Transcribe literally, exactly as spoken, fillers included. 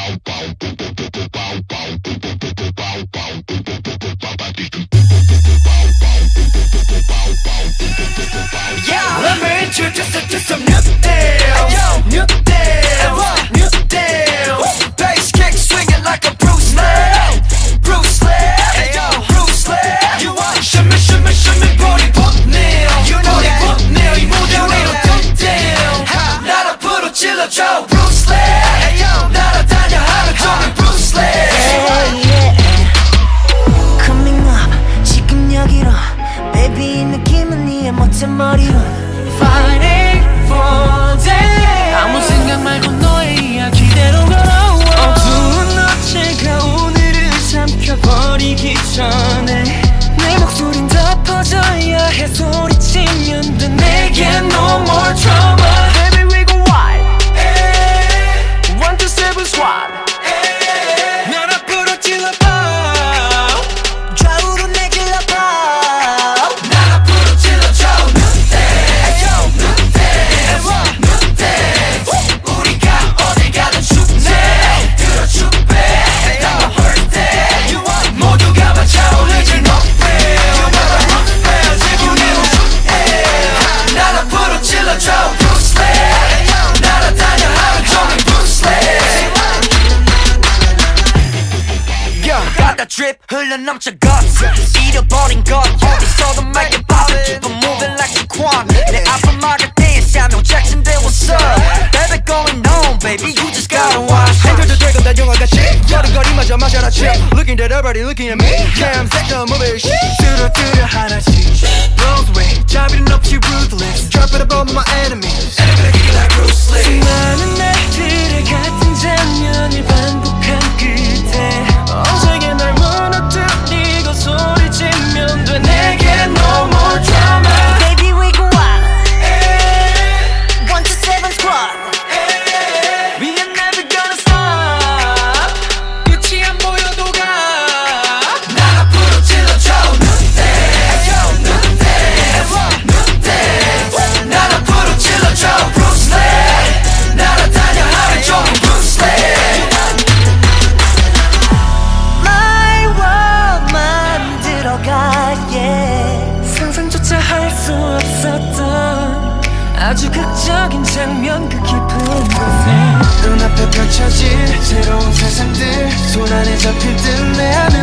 Let me introduce you to some new deals. New deals, new deals. Bass kick swinging like a Bruce Lee. Bruce Lee, Bruce Lee. You want shimmy, shimmy, shimmy, booty put nail. You know that put nail. 이 무대 위로 뚱뚱. 나를 부르질러줘 Bruce Lee. 날아다녀 하루 종일 Bruce Lee. Coming up 지금 여기로 Baby 이 느낌은 네의 멋진 머리로 Fighting for day. 아무 생각 말고 너의 이야기대로 걸어와. 어두운 어제가 오늘을 삼켜버리기 전에 내 목소린 더 퍼져야 해. 소리치면 돼. 내겐 no more trauma. Baby we go wild. One two seven squad. 날 앞으로 찔러봐. 좌우로 내질러봐. 날 앞으로 찔러줘. 우리가 어딜 가든 춥네. 들어줄게. 나 hurt day. 모두가 맞아올리지 너빼. 날 앞으로 찔러줘 Bruce Lee. 날아다녀 하루 종일 Bruce Lee. 바다 drip 흘러넘쳐 guts 잃어버린 것 어디서도 make it pop. Keep on moving like a quan. 내 앞을 막을 때에 Samuel Jackson there what's up. Baby going on baby you just gotta watch. 행동도 되고 다 영화같이 걸음걸이마저 마셔라 chill. Looking at everybody looking at me. Damn sector movie 뚜루뚜루 하나씩 Blows away 자비는 없이 ruthless. Drop it above my enemies. like Bruce Lee. 많은 날들의 같은 장면을 반복한 끝에 언제게 날 무너뜨리고 소리치면 돼. 내겐 no more drama. Baby we go wild. One two seven squad. We are never gonna stop. 끝이 안 보여도 가. 날 앞으로 찔러줘 날 앞으로 찔러줘 Bruce Lee. 날아다녀 하루 종일 Bruce Lee. My world 만들어가 yeah. 상상조차 할 수 없었던 아주 극적인 장면 그 깊은 곳에 눈앞에 펼쳐질 새로운 세상들 손 안에 잡힐 듯 내 안에